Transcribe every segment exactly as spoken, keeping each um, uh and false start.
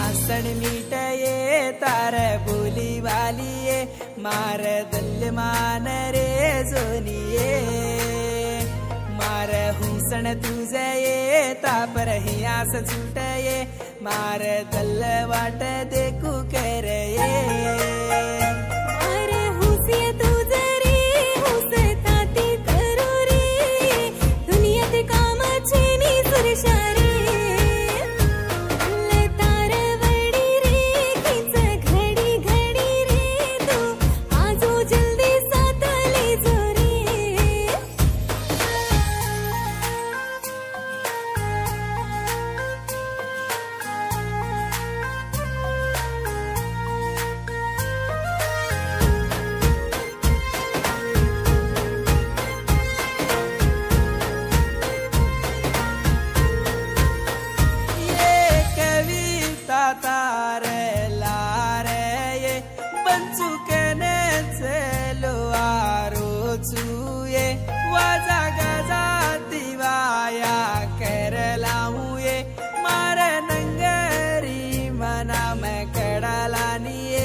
हासण मीठ ये तार बोली वाली ये मार दल मान रे जोनिये मार हुसण तुझे ये तापर हियास छूट ये मार दल वाट देखू कर ये तार लारे ये बंचू के ने चलो आरो चुए वाजा गजा दिवाया कर लाऊं ये मारे नंगरी मना में कड़ालानी ये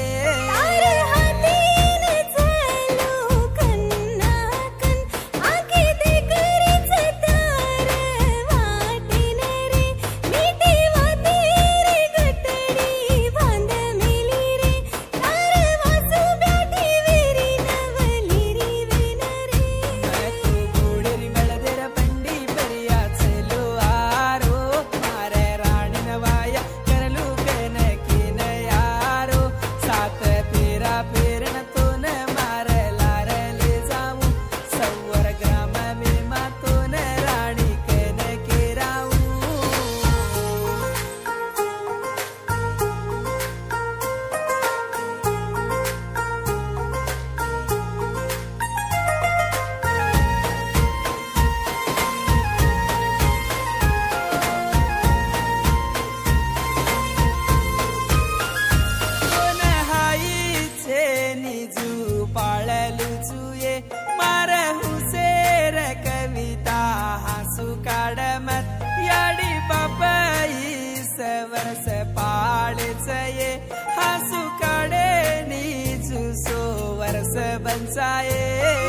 मारे हुसेर कविता हंसू काडमत याडी बापाई वर्ष पाळे ये हंसू काडे नीचू सो वर्ष बंचाये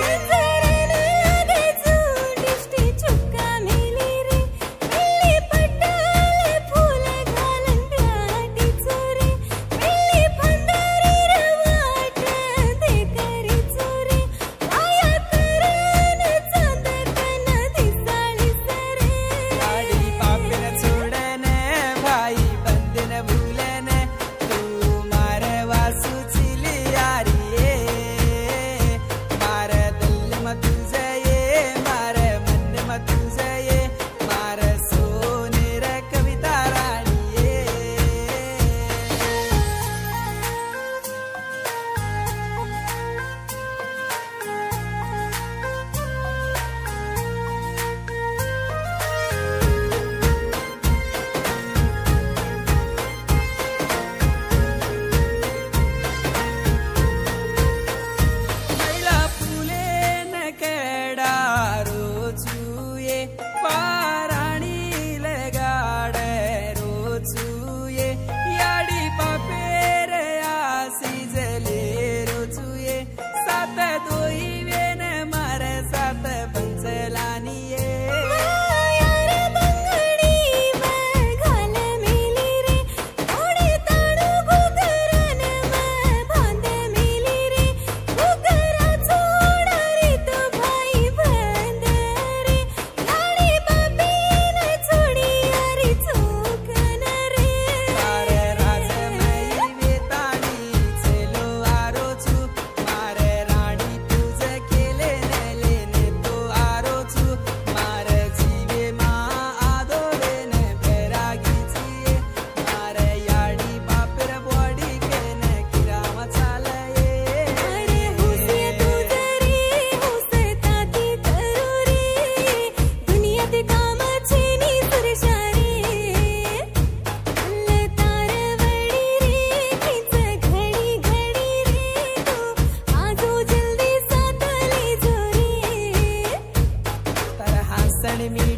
पाराणी लगाड़े रोचुए याडी पापेर आसी जले रोचुए सात दोई वेन मारे सात पंचलानिये enemy